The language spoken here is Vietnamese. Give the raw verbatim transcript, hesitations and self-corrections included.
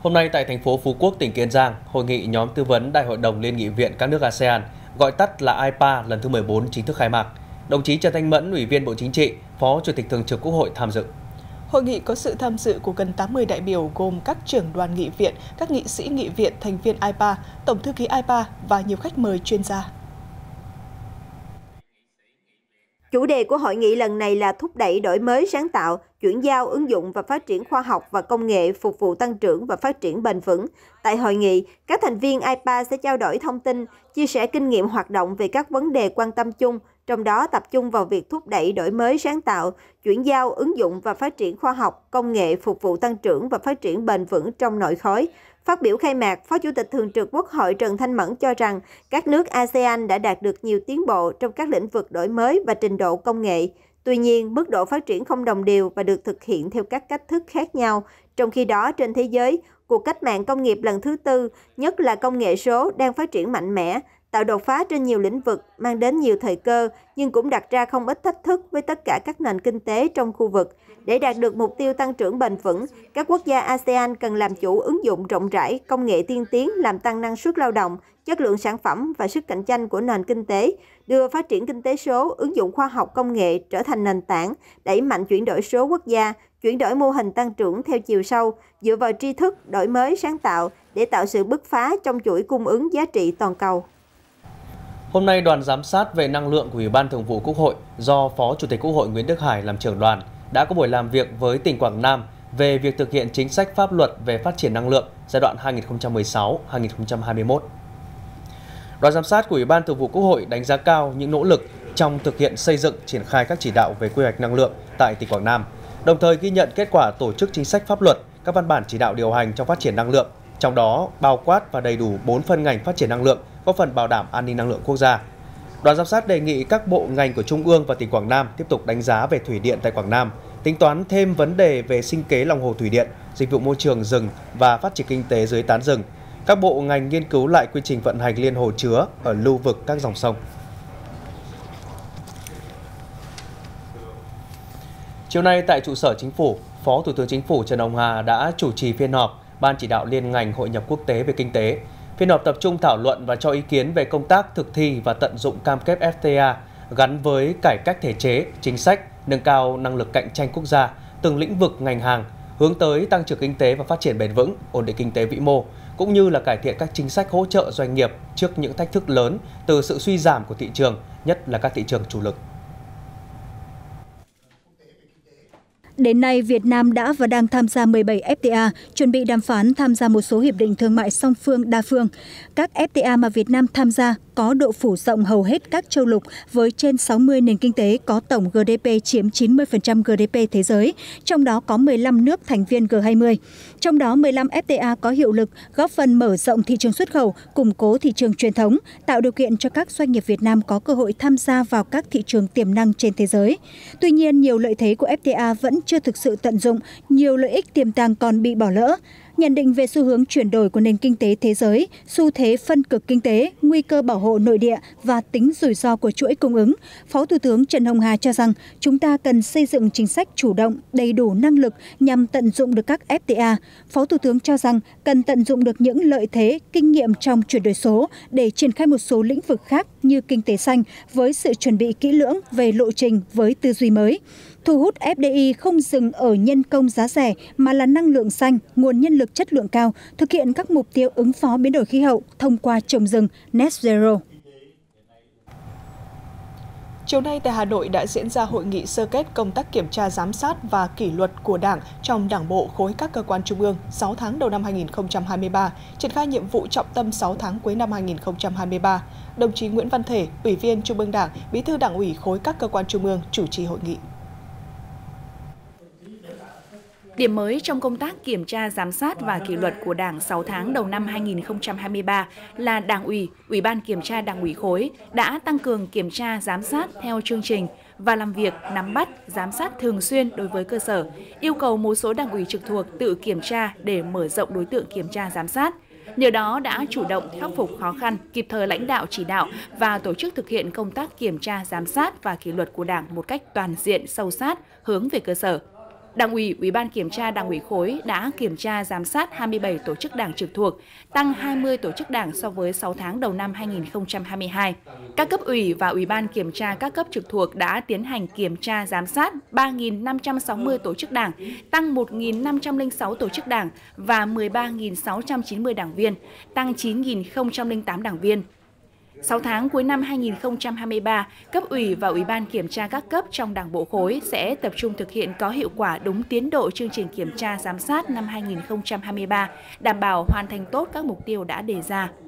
Hôm nay tại thành phố Phú Quốc, tỉnh Kiên Giang, hội nghị nhóm tư vấn Đại hội đồng Liên nghị viện các nước a sê an, gọi tắt là i pê a lần thứ mười bốn chính thức khai mạc. Đồng chí Trần Thanh Mẫn, Ủy viên Bộ Chính trị, Phó Chủ tịch Thường trực Quốc hội tham dự. Hội nghị có sự tham dự của gần tám mươi đại biểu gồm các trưởng đoàn nghị viện, các nghị sĩ nghị viện thành viên i pê a, Tổng thư ký i pê a và nhiều khách mời chuyên gia. Chủ đề của hội nghị lần này là thúc đẩy đổi mới sáng tạo, chuyển giao, ứng dụng và phát triển khoa học và công nghệ phục vụ tăng trưởng và phát triển bền vững. Tại hội nghị, các thành viên i pê a sẽ trao đổi thông tin, chia sẻ kinh nghiệm hoạt động về các vấn đề quan tâm chung, trong đó tập trung vào việc thúc đẩy đổi mới sáng tạo, chuyển giao, ứng dụng và phát triển khoa học, công nghệ phục vụ tăng trưởng và phát triển bền vững trong nội khối. Phát biểu khai mạc, Phó Chủ tịch Thường trực Quốc hội Trần Thanh Mẫn cho rằng các nước a sê an đã đạt được nhiều tiến bộ trong các lĩnh vực đổi mới và trình độ công nghệ. Tuy nhiên, mức độ phát triển không đồng đều và được thực hiện theo các cách thức khác nhau. Trong khi đó, trên thế giới, cuộc cách mạng công nghiệp lần thứ tư, nhất là công nghệ số, đang phát triển mạnh mẽ, tạo đột phá trên nhiều lĩnh vực, mang đến nhiều thời cơ, nhưng cũng đặt ra không ít thách thức với tất cả các nền kinh tế trong khu vực. Để đạt được mục tiêu tăng trưởng bền vững, các quốc gia a sê an cần làm chủ ứng dụng rộng rãi công nghệ tiên tiến làm tăng năng suất lao động, chất lượng sản phẩm và sức cạnh tranh của nền kinh tế, đưa phát triển kinh tế số, ứng dụng khoa học công nghệ trở thành nền tảng, đẩy mạnh chuyển đổi số quốc gia, chuyển đổi mô hình tăng trưởng theo chiều sâu, dựa vào tri thức, đổi mới, sáng tạo để tạo sự bứt phá trong chuỗi cung ứng giá trị toàn cầu. Hôm nay, đoàn giám sát về năng lượng của Ủy ban Thường vụ Quốc hội do Phó Chủ tịch Quốc hội Nguyễn Đức Hải làm trưởng đoàn đã có buổi làm việc với tỉnh Quảng Nam về việc thực hiện chính sách pháp luật về phát triển năng lượng giai đoạn hai nghìn không trăm mười sáu đến hai nghìn không trăm hai mươi mốt. Đoàn giám sát của Ủy ban Thường vụ Quốc hội đánh giá cao những nỗ lực trong thực hiện xây dựng, triển khai các chỉ đạo về quy hoạch năng lượng tại tỉnh Quảng Nam, đồng thời ghi nhận kết quả tổ chức chính sách pháp luật, các văn bản chỉ đạo điều hành trong phát triển năng lượng, trong đó bao quát và đầy đủ bốn phân ngành phát triển năng lượng, góp phần bảo đảm an ninh năng lượng quốc gia. Đoàn giám sát đề nghị các bộ ngành của Trung ương và tỉnh Quảng Nam tiếp tục đánh giá về thủy điện tại Quảng Nam, tính toán thêm vấn đề về sinh kế lòng hồ thủy điện, dịch vụ môi trường rừng và phát triển kinh tế dưới tán rừng. Các bộ ngành nghiên cứu lại quy trình vận hành liên hồ chứa ở lưu vực các dòng sông. Chiều nay tại trụ sở Chính phủ, Phó Thủ tướng Chính phủ Trần Hồng Hà đã chủ trì phiên họp Ban chỉ đạo liên ngành hội nhập quốc tế về kinh tế. Phiên họp tập trung thảo luận và cho ý kiến về công tác thực thi và tận dụng cam kết ép tê a gắn với cải cách thể chế, chính sách, nâng cao năng lực cạnh tranh quốc gia, từng lĩnh vực ngành hàng, hướng tới tăng trưởng kinh tế và phát triển bền vững, ổn định kinh tế vĩ mô, cũng như là cải thiện các chính sách hỗ trợ doanh nghiệp trước những thách thức lớn từ sự suy giảm của thị trường, nhất là các thị trường chủ lực. Đến nay, Việt Nam đã và đang tham gia mười bảy ép tê a, chuẩn bị đàm phán tham gia một số hiệp định thương mại song phương đa phương. Các ép tê a mà Việt Nam tham gia có độ phủ rộng hầu hết các châu lục với trên sáu mươi nền kinh tế có tổng giê đê pê chiếm chín mươi phần trăm giê đê pê thế giới, trong đó có mười lăm nước thành viên G hai mươi. Trong đó, mười lăm ép tê a có hiệu lực góp phần mở rộng thị trường xuất khẩu, củng cố thị trường truyền thống, tạo điều kiện cho các doanh nghiệp Việt Nam có cơ hội tham gia vào các thị trường tiềm năng trên thế giới. Tuy nhiên, nhiều lợi thế của ép tê a vẫn chưa thực sự tận dụng, nhiều lợi ích tiềm tàng còn bị bỏ lỡ. Nhận định về xu hướng chuyển đổi của nền kinh tế thế giới, xu thế phân cực kinh tế, nguy cơ bảo hộ nội địa và tính rủi ro của chuỗi cung ứng, Phó Thủ tướng Trần Hồng Hà cho rằng chúng ta cần xây dựng chính sách chủ động, đầy đủ năng lực nhằm tận dụng được các ép tê a. Phó Thủ tướng cho rằng cần tận dụng được những lợi thế, kinh nghiệm trong chuyển đổi số để triển khai một số lĩnh vực khác như kinh tế xanh với sự chuẩn bị kỹ lưỡng về lộ trình với tư duy mới. Thu hút ép đê i không dừng ở nhân công giá rẻ mà là năng lượng xanh, nguồn nhân lực chất lượng cao, thực hiện các mục tiêu ứng phó biến đổi khí hậu thông qua trồng rừng Net Zero. Chiều nay tại Hà Nội đã diễn ra hội nghị sơ kết công tác kiểm tra giám sát và kỷ luật của Đảng trong Đảng bộ khối các cơ quan trung ương sáu tháng đầu năm hai nghìn không trăm hai mươi ba, triển khai nhiệm vụ trọng tâm sáu tháng cuối năm hai nghìn không trăm hai mươi ba. Đồng chí Nguyễn Văn Thể, Ủy viên Trung ương Đảng, Bí thư Đảng ủy khối các cơ quan trung ương chủ trì hội nghị. Điểm mới trong công tác kiểm tra, giám sát và kỷ luật của Đảng sáu tháng đầu năm hai nghìn không trăm hai mươi ba là Đảng ủy, Ủy ban Kiểm tra Đảng ủy khối đã tăng cường kiểm tra, giám sát theo chương trình và làm việc, nắm bắt, giám sát thường xuyên đối với cơ sở, yêu cầu một số đảng ủy trực thuộc tự kiểm tra để mở rộng đối tượng kiểm tra, giám sát. Nhờ đó đã chủ động khắc phục khó khăn, kịp thời lãnh đạo chỉ đạo và tổ chức thực hiện công tác kiểm tra, giám sát và kỷ luật của Đảng một cách toàn diện, sâu sát, hướng về cơ sở. Đảng ủy, Ủy ban Kiểm tra Đảng ủy khối đã kiểm tra giám sát hai mươi bảy tổ chức đảng trực thuộc, tăng hai mươi tổ chức đảng so với sáu tháng đầu năm hai nghìn không trăm hai mươi hai. Các cấp ủy và Ủy ban Kiểm tra các cấp trực thuộc đã tiến hành kiểm tra giám sát ba nghìn năm trăm sáu mươi tổ chức đảng, tăng một nghìn năm trăm lẻ sáu tổ chức đảng và mười ba nghìn sáu trăm chín mươi đảng viên, tăng chín nghìn không trăm lẻ tám đảng viên. sáu tháng cuối năm hai nghìn không trăm hai mươi ba, cấp ủy và Ủy ban Kiểm tra các cấp trong Đảng bộ khối sẽ tập trung thực hiện có hiệu quả đúng tiến độ chương trình kiểm tra giám sát năm hai nghìn không trăm hai mươi ba, đảm bảo hoàn thành tốt các mục tiêu đã đề ra.